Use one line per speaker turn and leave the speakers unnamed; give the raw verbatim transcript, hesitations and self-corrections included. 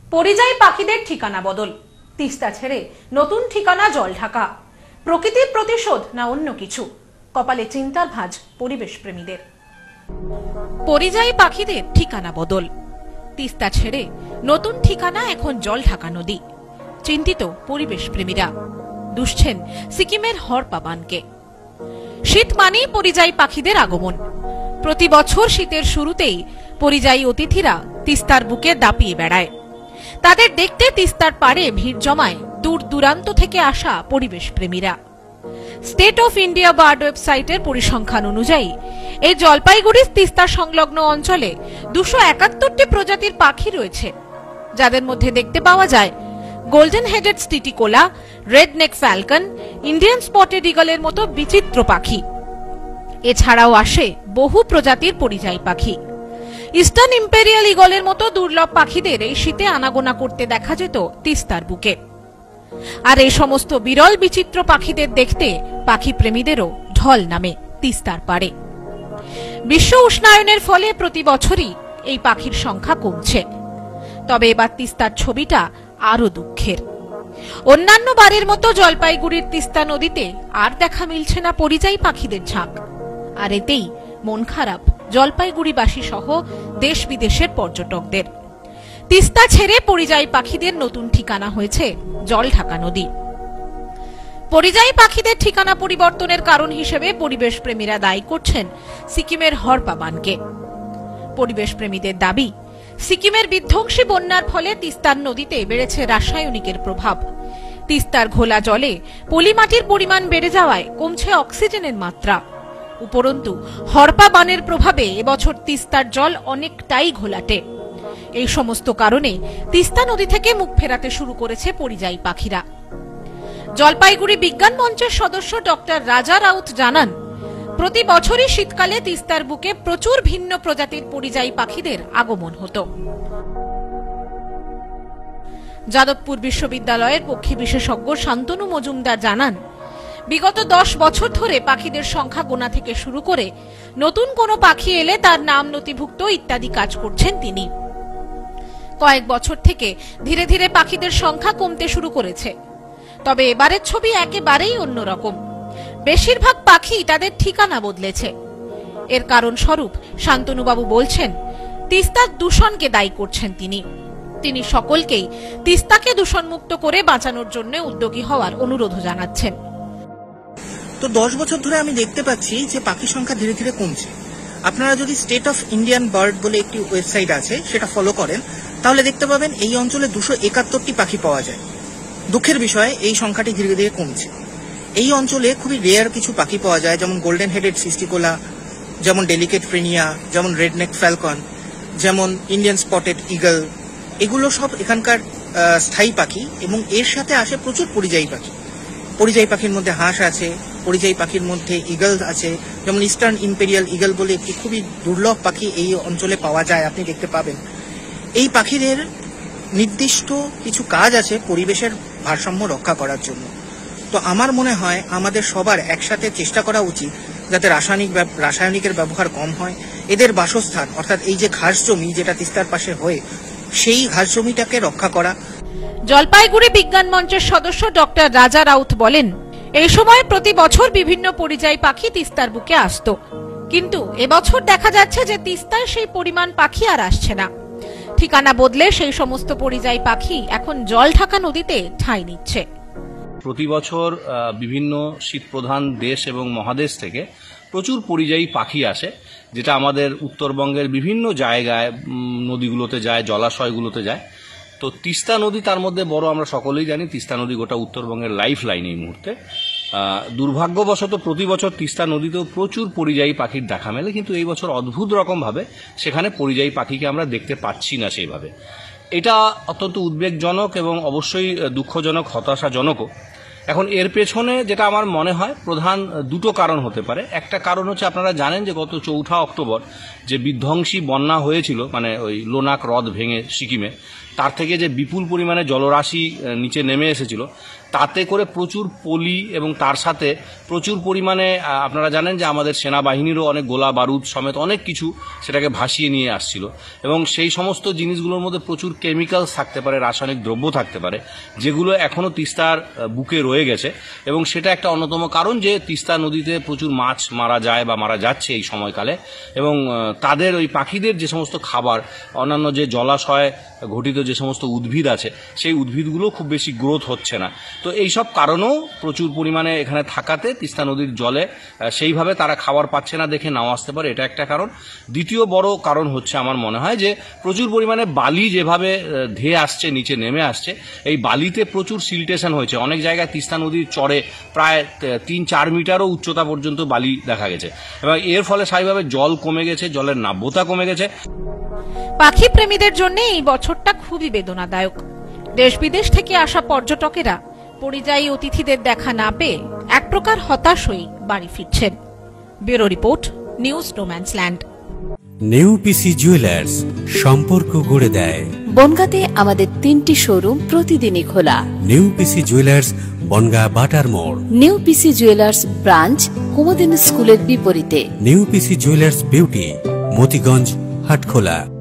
পরিযায়ী পাখিদের ঠিকানা বদল, তিস্তা ছেড়ে নতুন ঠিকানা জলঢাকা। প্রকৃতির প্রতিশোধ না অন্য কিছু, কপালে চিন্তার ভাঁজ পরিবেশ প্রেমীদের। পরিযায়ী পাখিদের ঠিকানা বদল, তিস্তা ছেড়ে নতুন ঠিকানা এখন জলঢাকা নদী। চিন্তিত পরিবেশ প্রেমীরা, দুষছেন সিকিমের হরপা বানকে। শীত মানেই পরিযায়ী পাখিদের আগমন। প্রতি বছর শীতের শুরুতেই পরিযায়ী অতিথিরা তিস্তার বুকে দাপিয়ে বেড়ায়। তাদের দেখতে তিস্তার পাড়ে ভিড় জমায় দূর দূরান্ত থেকে আসা পরিবেশ প্রেমীরা। স্টেট অফ ইন্ডিয়া বার্ড ওয়েবসাইটের পরিসংখ্যান অনুযায়ী এই জলপাইগুড়ির তিস্তা সংলগ্ন অঞ্চলে দুশো একাত্তরটি প্রজাতির পাখি রয়েছে, যাদের মধ্যে দেখতে পাওয়া যায় গোল্ডেন হেডেড স্টিটিকোলা, red neck falcon, Indian spotted ইগলের মতো বিচিত্র পাখি। এছাড়াও আসে বহু প্রজাতির পরিযায়ী পাখি। ইস্টার্ন ইম্পেরিয়াল ইগলের মতো দুর্লভ পাখিদের এই শীতে আনাগোনা করতে দেখা যেত তিস্তার বুকে। আর এই সমস্ত বিরল বিচিত্র পাখিদের দেখতে পাখি প্রেমীদেরও ঢল নামে তিস্তার পাড়ে। বিশ্ব উষ্ণায়নের ফলে প্রতি বছরই এই পাখির সংখ্যা কমছে। তবে এবার তিস্তার ছবিটা আরো দুঃখের। অন্যান্য বারের মতো জলপাইগুড়ির তিস্তা নদীতে আর দেখা মিলছে না পরিযায়ী পাখিদের ঝাঁক। আর এতেই মন খারাপ জলপাইগুড়িবাসী সহ দেশ বিদেশের পর্যটকদের। তিস্তা ছেড়ে পরিযায়ী পাখিদের নতুন ঠিকানা হয়েছে জলঢাকা নদী। পরিযায়ী পাখিদের ঠিকানা পরিবর্তনের কারণ হিসেবে পরিবেশ প্রেমীরা দায়ী করছেন সিকিমের হরপা বানকে। পরিবেশ প্রেমীদের দাবি, সিকিমের বিধ্বংসী বন্যার ফলে তিস্তার নদীতে বেড়েছে রাসায়নিকের প্রভাব। তিস্তার ঘোলা জলে পলিমাটির পরিমাণ বেড়ে যাওয়ায় কমছে অক্সিজেনের মাত্রা। উপরন্তু হরপা বানের প্রভাবে এবছর তিস্তার জল অনেকটাই ঘোলাটে। এই সমস্ত কারণে তিস্তা নদী থেকে মুখ ফেরাতে শুরু করেছে পরিযায়ী পাখিরা। জলপাইগুড়ি বিজ্ঞান মঞ্চের সদস্য ডক্টর রাজা রাউত জানান, প্রতি বছরই শীতকালে তিস্তার বুকে প্রচুর ভিন্ন প্রজাতির পরিযায়ী পাখিদের আগমন হতো। যাদবপুর বিশ্ববিদ্যালয়ের পক্ষী বিশেষজ্ঞ শান্তনু মজুমদার জানান, বিগত দশ বছর ধরে পাখিদের সংখ্যা গোনা থেকে শুরু করে নতুন কোনো পাখি এলে তার নাম নথিভুক্ত ইত্যাদি কাজ করছেন তিনি। কয়েক বছর থেকে ধীরে ধীরে পাখিদের সংখ্যা কমতে শুরু করেছে। তবে এবারের ছবি একেবারেই অন্যরকম। বেশিরভাগ পাখি তাদের ঠিকানা বদলেছে। এর কারণ স্বরূপ শান্তনুবাবু বলছেন, তিস্তার দূষণকে দায়ী করছেন তিনি। তিনি সকলকেই তিস্তাকে দূষণমুক্ত করে বাঁচানোর জন্য উদ্যোগী হওয়ার অনুরোধ জানাচ্ছেন।
তো দশ বছর ধরে আমি দেখতে পাচ্ছি যে পাখির সংখ্যা ধীরে ধীরে কমছে। আপনারা যদি স্টেট অফ ইন্ডিয়ান বার্ড বলে একটি ওয়েবসাইট আছে সেটা ফলো করেন, তাহলে দেখতে পাবেন এই অঞ্চলে দুশো একাত্তরটি পাখি পাওয়া যায়। দুঃখের বিষয়, এই সংখ্যাটি ধীরে ধীরে কমছে। এই অঞ্চলে খুবই রেয়ার কিছু পাখি পাওয়া যায়, যেমন গোল্ডেন হেডেড সিস্টিকোলা, যেমন ডেলিকেট ফ্রেনিয়া, যেমন রেড নেক ফ্যালকন, যেমন ইন্ডিয়ান স্পটেড ইগল। এগুলো সব এখানকার স্থায়ী পাখি এবং এর সাথে আসে প্রচুর পরিযায়ী পাখি। পরিযায়ী পাখির মধ্যে হাঁস আছে, পরিযায়ী পাখির মধ্যে ইগল আছে, যেমন ইস্টার্ন ইম্পেরিয়াল ইগল বলে একটি খুবই দুর্লভ পাখি এই অঞ্চলে পাওয়া যায়, আপনি দেখতে পাবেন। এই পাখিদের নির্দিষ্ট কিছু কাজ আছে পরিবেশের ভারসাম্য রক্ষা করার জন্য। তো আমার মনে হয় আমাদের সবার একসাথে চেষ্টা করা উচিত যাতে রাসায়নিক রাসায়নিকের ব্যবহার কম হয়। এদের বাসস্থান অর্থাৎ এই যে ঘাস জমি যেটা তিস্তার পাশে হয়ে, সেই ঘাস জমিটাকে রক্ষা করা।
জলপাইগুড়ি বিজ্ঞান মঞ্চের সদস্য ডক্টর রাজা রাউত বলেন, এই সময় প্রতি বছর বিভিন্ন পরিযায়ী পাখি তিস্তার বুকে আসত, কিন্তু এবছর দেখা যাচ্ছে যে তিস্তায় সেই পরিমাণ পাখি আর আসছে না। ঠিকানা বদলে সেই সমস্ত পরিযায়ী পাখি এখন জলঢাকা নদীতে ঠাঁই নিচ্ছে।
প্রতি বছর বিভিন্ন শীতপ্রধান দেশ এবং মহাদেশ থেকে প্রচুর পরিযায়ী পাখি আসে, যেটা আমাদের উত্তরবঙ্গের বিভিন্ন জায়গায় নদীগুলোতে যায়, জলাশয়গুলোতে যায়। তো তিস্তা নদী তার মধ্যে বড়। আমরা সকলেই জানি তিস্তা নদী গোটা উত্তরবঙ্গের লাইফ লাইন এই মুহূর্তে। দুর্ভাগ্যবশত প্রতি বছর তিস্তা নদীতেও প্রচুর পরিযায়ী পাখির দেখা মেলে, কিন্তু এই বছর অদ্ভুত রকমভাবে সেখানে পরিযায়ী পাখিকে আমরা দেখতে পাচ্ছি না সেইভাবে। এটা অত্যন্ত উদ্বেগজনক এবং অবশ্যই দুঃখজনক, হতাশাজনকও। এখন এর পেছনে যেটা আমার মনে হয় প্রধান দুটো কারণ হতে পারে। একটা কারণ হচ্ছে, আপনারা জানেন যে গত চৌঠা অক্টোবর যে বিধ্বংসী বন্যা হয়েছিল, মানে ওই লোনাক হ্রদ ভেঙে সিকিমে, তার থেকে যে বিপুল পরিমাণে জলরাশি নিচে নেমে এসেছিল, তাতে করে প্রচুর পলি এবং তার সাথে প্রচুর পরিমাণে আহ, আপনারা জানেন যে আমাদের সেনাবাহিনীরও অনেক গোলা বারুদ সমেত অনেক কিছু সেটাকে ভাসিয়ে নিয়ে আসছিল এবং সেই সমস্ত জিনিসগুলোর মধ্যে প্রচুর কেমিক্যালস থাকতে পারে, রাসায়নিক দ্রব্য থাকতে পারে, যেগুলো এখনো তিস্তার আহ, বুকে রয়ে গেছে এবং সেটা একটা অন্যতম কারণ যে তিস্তা নদীতে প্রচুর মাছ মারা যায় বা মারা যাচ্ছে এই সময়কালে এবং আহ, তাদের ওই পাখিদের যে সমস্ত খাবার, অন্যান্য যে জলাশয় ঘটিত যে সমস্ত উদ্ভিদ আছে সেই উদ্ভিদগুলো খুব বেশি গ্রোথ হচ্ছে না। তো এইসব কারণেও প্রচুর পরিমাণে এখানে থাকাতে তিস্তা নদীর জলে আহ, সেইভাবে তারা খাবার পাচ্ছে না দেখে নাও আসতে পারে, এটা একটা কারণ। দ্বিতীয় বড় কারণ হচ্ছে আমার মনে হয় যে প্রচুর পরিমাণে বালি যেভাবে আহ, ধেয়ে আসছে নিচে নেমে আসছে, এই বালিতে প্রচুর সিল্টেশন হয়েছে। অনেক জায়গায় তিস্তা নদীর চরে প্রায় আহ, তিন চার মিটারও উচ্চতা পর্যন্ত বালি দেখা গেছে এবং এর ফলে স্বাভাবিকভাবে জল কমে গেছে, জলের নাব্যতা কমে গেছে।
পাখি প্রেমীদের জন্য এই বছরটা খুবই বেদনাদায়ক। দেশ বিদেশ থেকে আসা পর্যটকেরা পরিযায়ী অতিথিদের দেখা না পেয়ে এক প্রকার হতাশ হয়ে বাড়ি ফিরছেন। Bureau report, news no man's land.
New PC jewellers, সম্পর্ক গড়ে দেয়।
বনগাঁতে আমাদের তিনটি শোরুম প্রতিদিনই খোলা।
নিউ পিসি জুয়েলার্স, বনগাঁ বাটার মোড়।
New PC jewellers branch Kumudini স্কুলের বিপরীতে।
New PC jewellers beauty, Matiganj, Hatkhola.